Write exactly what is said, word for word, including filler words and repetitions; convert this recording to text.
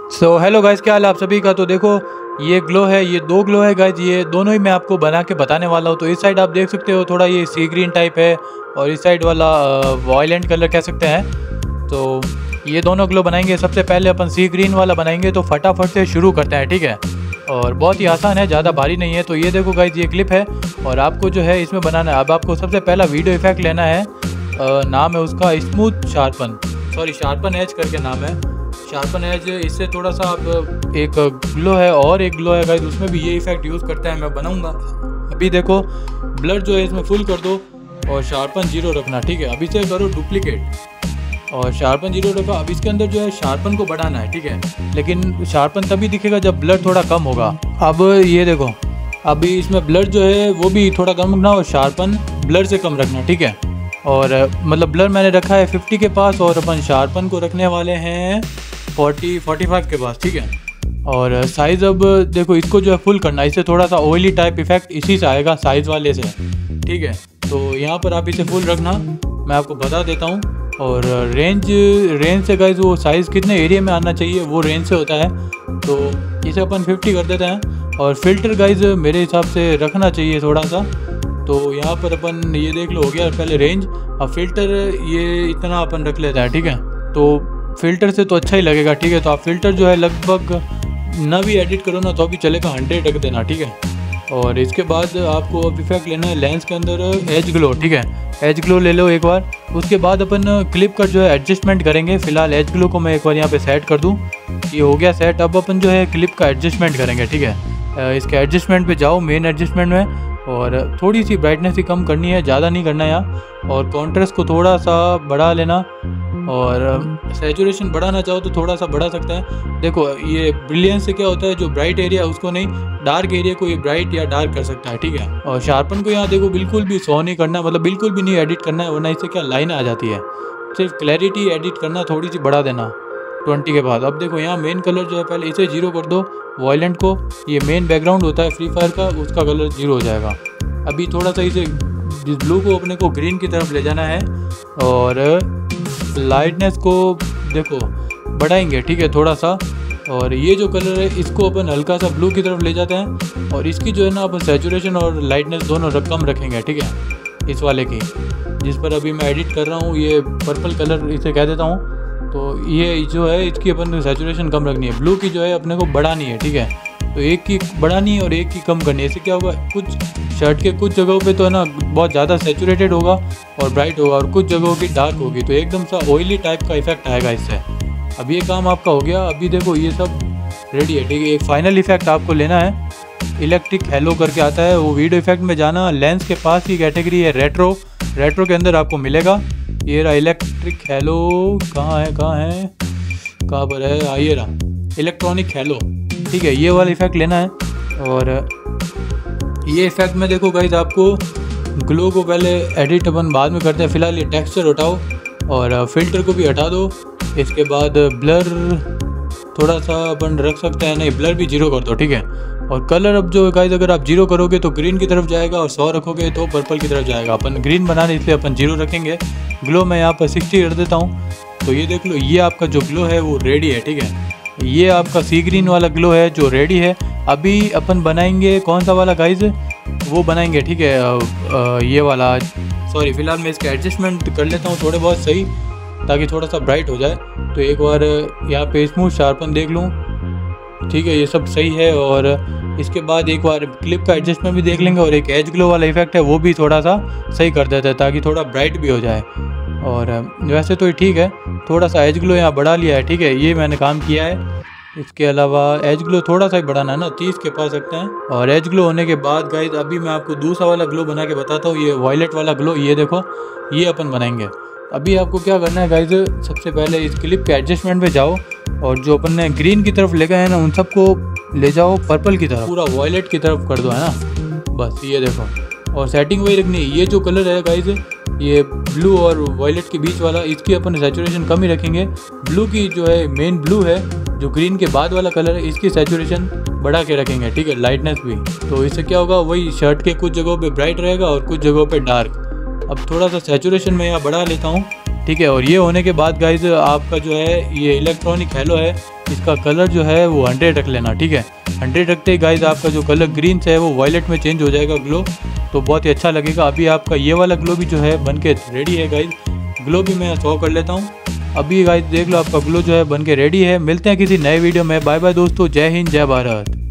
So hello guys, क्या हाल है आप सभी का। तो देखो ये ग्लो है, ये दो ग्लो है गाइस, ये दोनों ही मैं आपको बना के बताने वाला हूँ। तो इस साइड आप देख सकते हो थोड़ा ये सी ग्रीन टाइप है और इस साइड वाला वॉयलेंट कलर कह सकते हैं। तो ये दोनों ग्लो बनाएंगे। सबसे पहले अपन सी ग्रीन वाला बनाएंगे, तो फटाफट से शुरू करते हैं, ठीक है। और बहुत ही आसान है, ज़्यादा भारी नहीं है। तो ये देखो गाइस, ये क्लिप है और आपको जो है इसमें बनाना है। अब आपको सबसे पहला वीडियो इफेक्ट लेना है, आ, नाम है उसका smooth sharpen, sorry sharpen edge करके नाम है, शार्पन एज। इससे थोड़ा सा आप एक ग्लो है और एक ग्लो है गाइस, उसमें भी ये इफेक्ट यूज़ करते हैं, मैं बनाऊंगा। अभी देखो ब्लड जो है इसमें फुल कर दो और शार्पन जीरो रखना, ठीक है। अभी से करो डुप्लीकेट और शार्पन जीरो रखो। अब इसके अंदर जो है शार्पन को बढ़ाना है, ठीक है, लेकिन शार्पन तभी दिखेगा जब ब्लड थोड़ा कम होगा। अब ये देखो, अभी इसमें ब्लड जो है वो भी थोड़ा कम रखना और शार्पन ब्लड से कम रखना, ठीक है। और मतलब ब्लड मैंने रखा है फिफ्टी के पास और अपन शार्पन को रखने वाले हैं फोर्टी फोर्टी फाइव के पास, ठीक है। और साइज़ अब देखो इसको जो है फुल करना, इससे थोड़ा सा ऑयली टाइप इफेक्ट इसी से आएगा साइज़ वाले से, ठीक है। तो यहाँ पर आप इसे फुल रखना, मैं आपको बता देता हूँ। और रेंज रेंज से गाइज वो साइज़ कितने एरिया में आना चाहिए वो रेंज से होता है, तो इसे अपन फिफ्टी कर देते हैं। और फिल्टर गाइज मेरे हिसाब से रखना चाहिए थोड़ा सा, तो यहाँ पर अपन ये देख लो हो गया पहले रेंज। अब फिल्टर ये इतना अपन रख लेते हैं, ठीक है। तो फ़िल्टर से तो अच्छा ही लगेगा, ठीक है। तो आप फ़िल्टर जो है लगभग ना भी एडिट करो ना तो भी चलेगा, हंड्रेड रख देना, ठीक है। और इसके बाद आपको अब इफेक्ट लेना है लेंस के अंदर एज ग्लो, ठीक है। एज ग्लो ले लो एक बार। उसके बाद अपन क्लिप का जो है एडजस्टमेंट करेंगे। फिलहाल एज ग्लो को मैं एक बार यहाँ पे सेट कर दूँ, ये हो गया सेट। अब अपन जो है क्लिप का एडजस्टमेंट करेंगे, ठीक है। इसके एडजस्टमेंट पे जाओ, मेन एडजस्टमेंट में, और थोड़ी सी ब्राइटनेस ही कम करनी है, ज़्यादा नहीं करना है यहाँ। और कॉन्ट्रास्ट को थोड़ा सा बढ़ा लेना और सैचुरेशन बढ़ाना चाहो तो थोड़ा सा बढ़ा सकते हैं। देखो ये ब्रिलियंस से क्या होता है, जो ब्राइट एरिया उसको नहीं, डार्क एरिया को ये ब्राइट या डार्क कर सकता है, ठीक है। और शार्पन को यहाँ देखो बिल्कुल भी सौ नहीं करना है, मतलब बिल्कुल भी नहीं एडिट करना है, वरना इससे क्या लाइन आ जाती है। सिर्फ क्लैरिटी एडिट करना, थोड़ी सी बढ़ा देना ट्वेंटी के बाद। अब देखो यहाँ मेन कलर जो है पहले इसे जीरो कर दो, वॉयलेंट को। ये मेन बैकग्राउंड होता है फ्री फायर का, उसका कलर जीरो हो जाएगा। अभी थोड़ा सा इसे ब्लू को अपने को ग्रीन की तरफ ले जाना है और लाइटनेस को देखो बढ़ाएंगे, ठीक है, थोड़ा सा। और ये जो कलर है इसको अपन हल्का सा ब्लू की तरफ ले जाते हैं और इसकी जो है ना अपन सैचुरेशन और लाइटनेस दोनों कम रखेंगे, ठीक है। इस वाले की जिस पर अभी मैं एडिट कर रहा हूँ, ये पर्पल कलर इसे कह देता हूँ, तो ये जो है इसकी अपन सैचुरेशन कम रखनी है। ब्लू की जो है अपने को बढ़ानी है, ठीक है। तो एक की बढ़ानी है और एक की कम करनी है। इससे क्या होगा, कुछ शर्ट के कुछ जगहों पे तो है ना बहुत ज़्यादा सैचुरेटेड होगा और ब्राइट होगा, और कुछ जगहों की डार्क होगी, तो एकदम सा ऑयली टाइप का इफेक्ट आएगा इससे। अब ये काम आपका हो गया। अभी देखो ये सब रेडी है, ठीक है। एक फाइनल इफेक्ट आपको लेना है, इलेक्ट्रिक हेलो करके आता है, वो वीडियो इफेक्ट में जाना, लेंस के पास ही कैटेगरी है रेट्रो, रेट्रो के अंदर आपको मिलेगा। ये रहा इलेक्ट्रिक हेलो, कहाँ है कहाँ है कहाँ पर है, आइए रहा इलेक्ट्रॉनिक हेलो, ठीक है। ये वाला इफेक्ट लेना है। और ये इफेक्ट में देखो गाइज आपको ग्लो को पहले एडिट अपन बाद में करते हैं। फिलहाल ये टेक्सचर हटाओ और फिल्टर को भी हटा दो। इसके बाद ब्लर थोड़ा सा अपन रख सकते हैं, नहीं ब्लर भी जीरो कर दो, ठीक है। और कलर अब जो गाइज अगर आप जीरो करोगे तो ग्रीन की तरफ जाएगा और सौ रखोगे तो पर्पल की तरफ जाएगा। अपन ग्रीन बनाने इसलिए अपन जीरो रखेंगे। ग्लो मैं यहाँ पर सिक्सटी कर देता हूँ। तो ये देख लो, ये आपका जो ग्लो है वो रेडी है, ठीक है। ये आपका सी ग्रीन वाला ग्लो है जो रेडी है। अभी अपन बनाएंगे कौन सा वाला गाइज, वो बनाएंगे, ठीक है, आ, आ, ये वाला। सॉरी फिलहाल मैं इसके एडजस्टमेंट कर लेता हूँ थोड़े बहुत सही, ताकि थोड़ा सा ब्राइट हो जाए। तो एक बार यहाँ पे स्मूथ शार्पन देख लूँ, ठीक है, ये सब सही है। और इसके बाद एक बार क्लिप का एडजस्टमेंट भी देख लेंगे और एक एज ग्लो वाला इफेक्ट है वो भी थोड़ा सा सही कर देता है ताकि थोड़ा ब्राइट भी हो जाए। और वैसे तो ये ठीक है, थोड़ा सा एज ग्लो यहाँ बढ़ा लिया है, ठीक है, ये मैंने काम किया है। इसके अलावा एज ग्लो थोड़ा सा ही बढ़ाना है ना, तीस के पास रखते हैं। और एज ग्लो होने के बाद गाइज अभी मैं आपको दूसरा वाला ग्लो बना के बताता हूँ, ये वॉयलेट वाला ग्लो, ये देखो ये अपन बनाएंगे। अभी आपको क्या करना है गाइज, सबसे पहले इस क्लिप के एडजस्टमेंट पे जाओ और जो अपन ने ग्रीन की तरफ ले गए हैं ना उन सबको ले जाओ पर्पल की तरफ, पूरा वॉयलेट की तरफ कर दो, है ना, बस ये देखो। और सेटिंग वही रखनी है। ये जो कलर है गाइज, ये ब्लू और वॉयलेट के बीच वाला, इसकी अपन सैचुरेशन कम ही रखेंगे। ब्लू की जो है मेन ब्लू है, जो ग्रीन के बाद वाला कलर है, इसकी सैचुरेशन बढ़ा के रखेंगे, ठीक है, लाइटनेस भी। तो इससे क्या होगा, वही शर्ट के कुछ जगहों पे ब्राइट रहेगा और कुछ जगहों पे डार्क। अब थोड़ा सा सैचुरेशन मैं यहाँ बढ़ा लेता हूँ, ठीक है। और ये होने के बाद गाइज आपका जो है ये इलेक्ट्रॉनिक हेलो है, इसका कलर जो है वो हंड्रेड रख लेना, ठीक है। हंड्रेड रखते ही गाइज आपका जो कलर ग्रीन से है वो वायलेट में चेंज हो जाएगा ग्लो, तो बहुत ही अच्छा लगेगा। अभी आपका ये वाला ग्लो भी जो है बन के रेडी है गाइज। ग्लो भी मैं शो कर लेता हूँ। अभी गाइज देख लो आपका ग्लो जो है बन के रेडी है। मिलते हैं किसी नए वीडियो में। बाय बाय दोस्तों, जय हिंद जय भारत।